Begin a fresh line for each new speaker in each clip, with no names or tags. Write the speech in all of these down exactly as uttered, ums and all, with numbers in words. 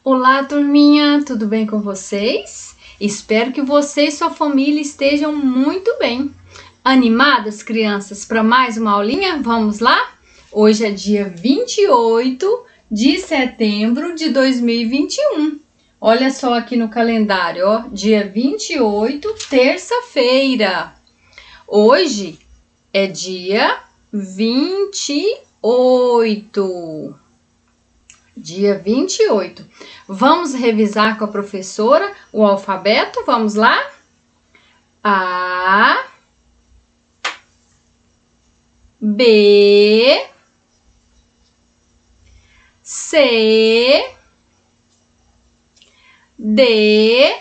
Olá, turminha, tudo bem com vocês? Espero que você e sua família estejam muito bem. Animadas, crianças, para mais uma aulinha? Vamos lá? Hoje é dia vinte e oito de setembro de dois mil e vinte e um. Olha só aqui no calendário, ó, dia vinte e oito, terça-feira. Hoje é dia vinte e oito. Dia vinte e oito. Vamos revisar com a professora o alfabeto? Vamos lá? A, B, C, D,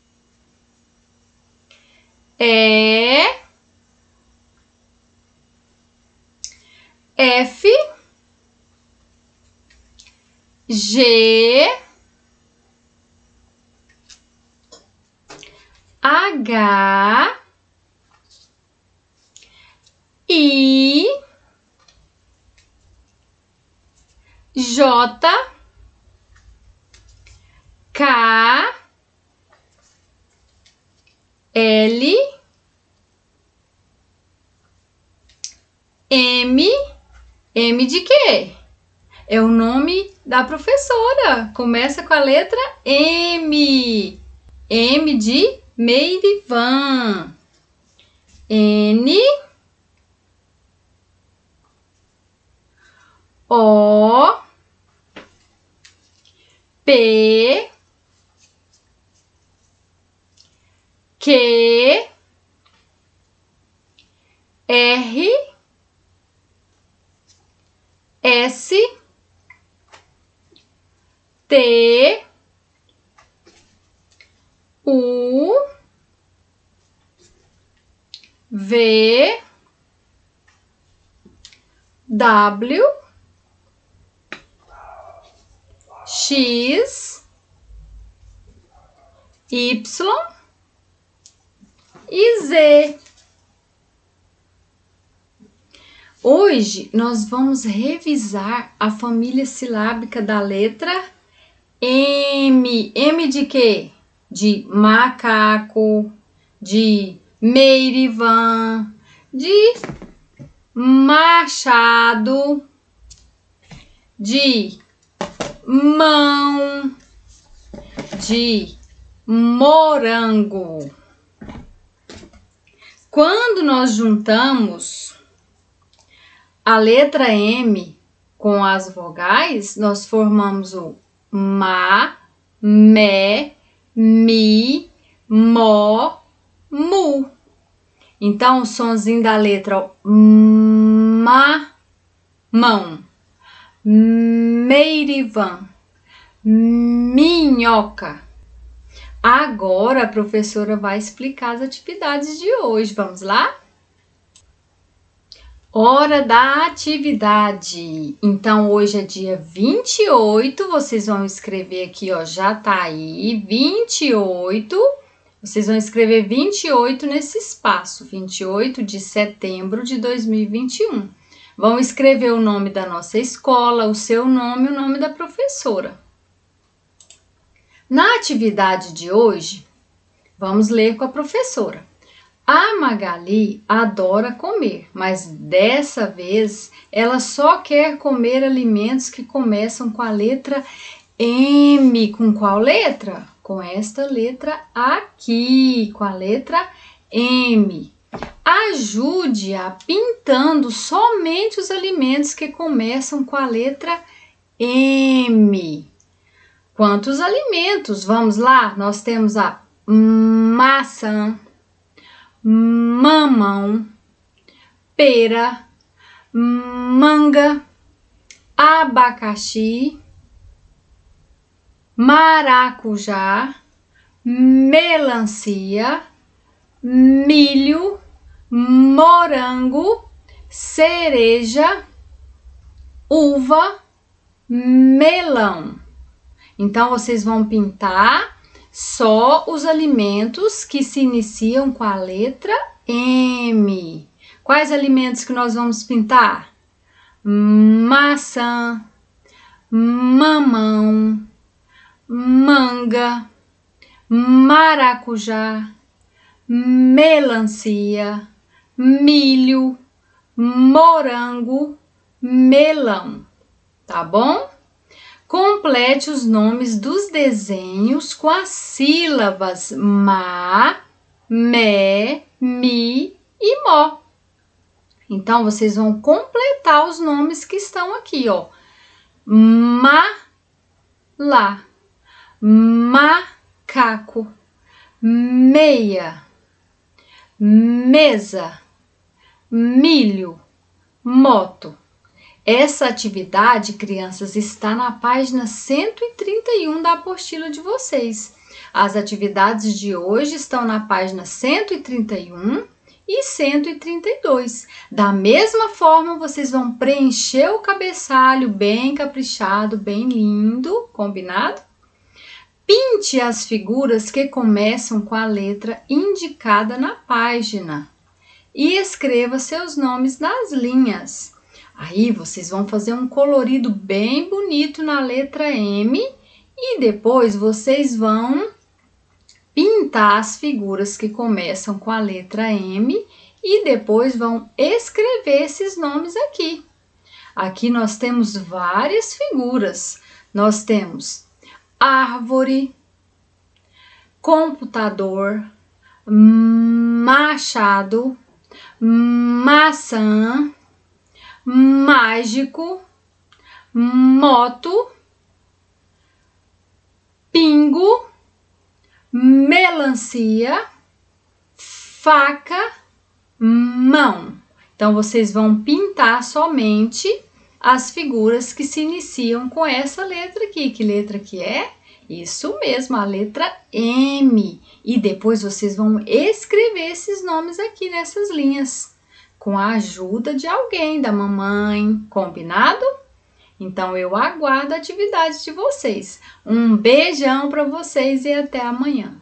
E, F, G, H, I, J, K, L, M, M de quê? É o nome da professora. Começa com a letra M. M de Meirivan. N, O, P, Q, R, S, T, U, V, W, X, Y e Z. Hoje nós vamos revisar a família silábica da letra M. M de quê? De macaco, de Meirivan, de machado, de mão, de morango. Quando nós juntamos a letra M com as vogais, nós formamos o ma, me, mi, mo, mu. Então, o sonzinho da letra ma, mão, Meirivan, minhoca. Agora a professora vai explicar as atividades de hoje. Vamos lá? Hora da atividade. Então, hoje é dia vinte e oito. Vocês vão escrever aqui, ó, já tá aí, vinte e oito. Vocês vão escrever vinte e oito nesse espaço, vinte e oito de setembro de dois mil e vinte e um. Vão escrever o nome da nossa escola, o seu nome e o nome da professora. Na atividade de hoje, vamos ler com a professora. A Magali adora comer, mas dessa vez ela só quer comer alimentos que começam com a letra M. Com qual letra? Com esta letra aqui, com a letra M. Ajude-a pintando somente os alimentos que começam com a letra M. Quantos alimentos? Vamos lá, nós temos a maçã, mamão, pera, manga, abacaxi, maracujá, melancia, milho, morango, cereja, uva, melão. Então, vocês vão pintar só os alimentos que se iniciam com a letra M. Quais alimentos que nós vamos pintar? Maçã, mamão, manga, maracujá, melancia, milho, morango, melão, tá bom? Complete os nomes dos desenhos com as sílabas ma, mé, mi e mó. Então, vocês vão completar os nomes que estão aqui, ó. Ma, lá, macaco, meia, mesa, milho, moto. Essa atividade, crianças, está na página cento e trinta e um da apostila de vocês. As atividades de hoje estão na página cento e trinta e um e cento e trinta e dois. Da mesma forma, vocês vão preencher o cabeçalho bem caprichado, bem lindo, combinado? Pinte as figuras que começam com a letra indicada na página e escreva seus nomes nas linhas. Aí vocês vão fazer um colorido bem bonito na letra M e depois vocês vão pintar as figuras que começam com a letra M e depois vão escrever esses nomes aqui. Aqui nós temos várias figuras. Nós temos árvore, computador, machado, maçã, mágico, moto, pingo, melancia, faca, mão. Então, vocês vão pintar somente as figuras que se iniciam com essa letra aqui. Que letra que é? Isso mesmo, a letra M. E depois vocês vão escrever esses nomes aqui nessas linhas, com a ajuda de alguém, da mamãe, combinado? Então, eu aguardo a atividade de vocês. Um beijão para vocês e até amanhã.